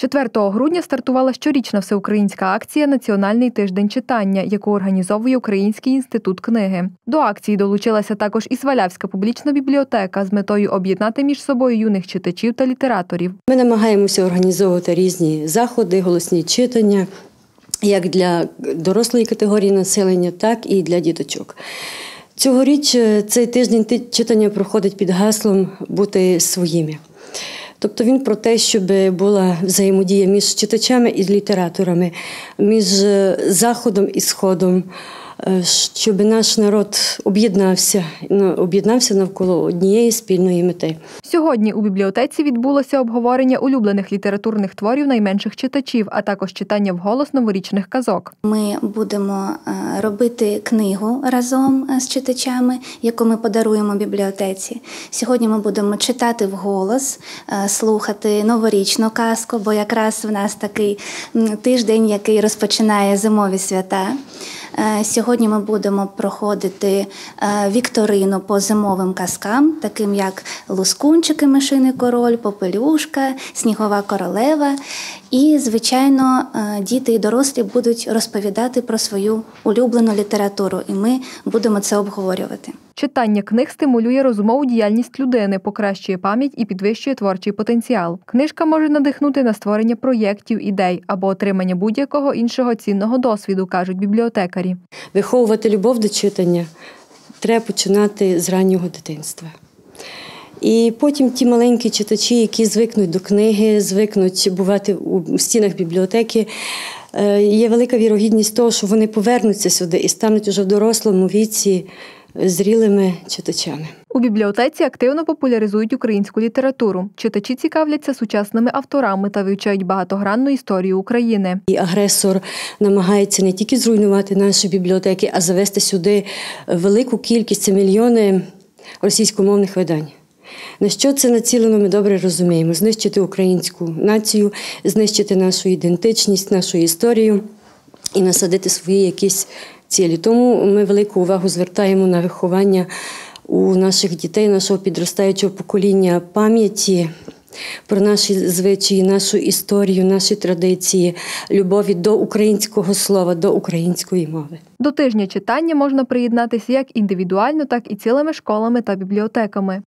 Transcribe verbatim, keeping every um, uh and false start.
четвертого грудня стартувала щорічна всеукраїнська акція «Національний тиждень читання», яку організовує Український інститут книги. До акції долучилася також і Свалявська публічна бібліотека з метою об'єднати між собою юних читачів та літераторів. Ми намагаємося організовувати різні заходи, голосні читання, як для дорослої категорії населення, так і для діточок. Цьогоріч цей тиждень читання проходить під гаслом «Бути своїми». Тобто він про те, щоб була взаємодія між читачами і літераторами, між Заходом і Сходом, щоб наш народ об'єднався, об'єднався навколо однієї спільної мети. Сьогодні у бібліотеці відбулося обговорення улюблених літературних творів найменших читачів, а також читання вголос новорічних казок. Ми будемо робити книгу разом з читачами, яку ми подаруємо бібліотеці. Сьогодні ми будемо читати вголос, слухати новорічну казку, бо якраз в нас такий тиждень, який розпочинає зимові свята. Сьогодні ми будемо проходити вікторину по зимовим казкам, таким як «Лускунчик і мишиний король», «Попелюшка», «Снігова королева». І, звичайно, діти і дорослі будуть розповідати про свою улюблену літературу, і ми будемо це обговорювати. Читання книг стимулює розумову діяльність людини, покращує пам'ять і підвищує творчий потенціал. Книжка може надихнути на створення проєктів, ідей або отримання будь-якого іншого цінного досвіду, кажуть бібліотекарі. Виховувати любов до читання треба починати з раннього дитинства. І потім ті маленькі читачі, які звикнуть до книги, звикнуть бувати у стінах бібліотеки, є велика вірогідність того, що вони повернуться сюди і стануть уже в дорослому віці зрілими читачами. У бібліотеці активно популяризують українську літературу. Читачі цікавляться сучасними авторами та вивчають багатогранну історію України. І агресор намагається не тільки зруйнувати наші бібліотеки, а завести сюди велику кількість, це мільйони російськомовних видань. На що це націлено, ми добре розуміємо. Знищити українську націю, знищити нашу ідентичність, нашу історію і насадити свої якісь цілі. Тому ми велику увагу звертаємо на виховання у наших дітей, нашого підростаючого покоління пам'яті про наші звичаї, нашу історію, наші традиції, любові до українського слова, до української мови. До тижня читання можна приєднатися як індивідуально, так і цілими школами та бібліотеками.